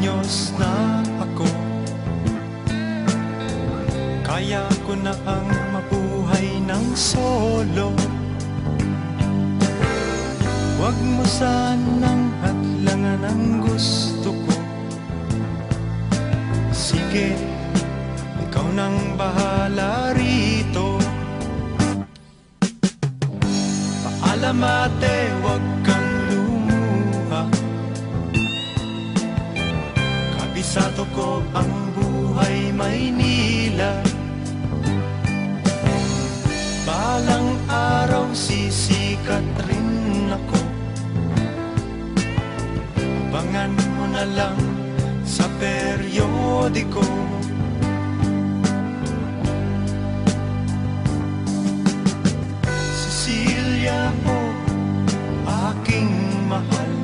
anyos na ako, kaya ko na ang mabuhay ng solo. Huwag mo sanang hadlangan ang gusto ko. Sige, ikaw nang bahala rito. Paalam ate, huwag kang lumuha. Kabisado ko ang buhay Maynila. Balang araw sisikat rin ako. Abangan mo na lang sa periodiko. Cecilia, oh, aking mahal,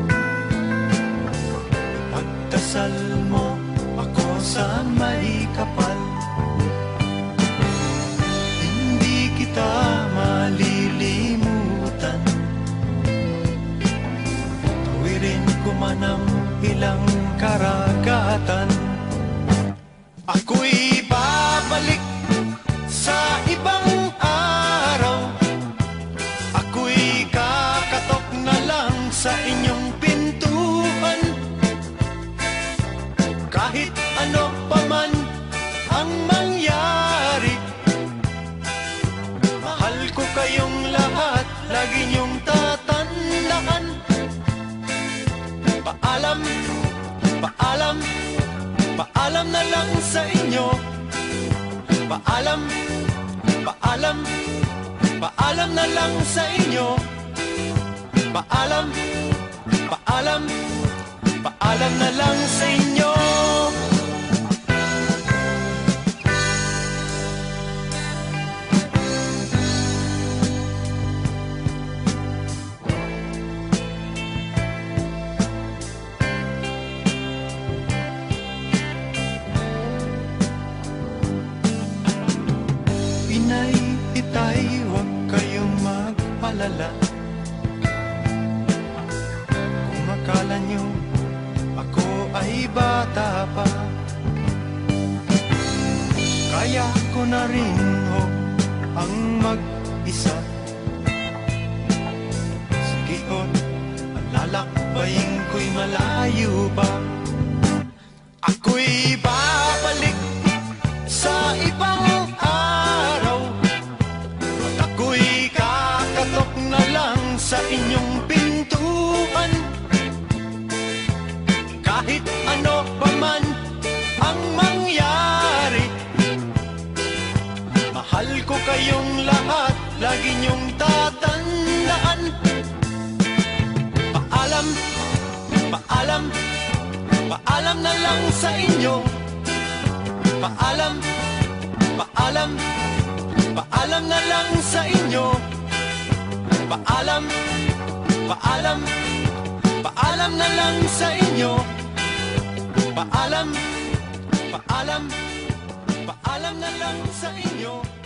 pagdasal mo ako sa may kapal. Hindi kita malilimutan, tuwirin ko man ang ilang karagatan. Ako'y babalik sa ibang araw. Ako'y kakatok na lang sa inyong pintuan. Kahit ano pa man ang mangyari, mahal ko kayong lahat, lagi niyong tatandaan. Paalam, paalam, paalam na lang sa inyo. Paalam, paalam, paalam na lang sa inyo. Paalam, paalam, paalam na lang sa inyo. Inay, itay, huwag kayong magpalala. Kung akala nyo ako ay bata pa, kaya ko na rin ho ang mag-isa. Sige ho, ang lalakbayin ko'y malayo pa. Ako'y babalik sa ibang araw, at ako'y kakatok na lang sa inyong pintuan. Kahit ano pa man ang mangyari, mahal ko kayong lahat, lagi niyong tatandaan. Paalam, paalam, paalam na lang sa inyo. Paalam, paalam, paalam na lang sa inyo. Paalam, paalam, paalam na lang sa inyo. Paalam, paalam, paalam na lang sa inyo.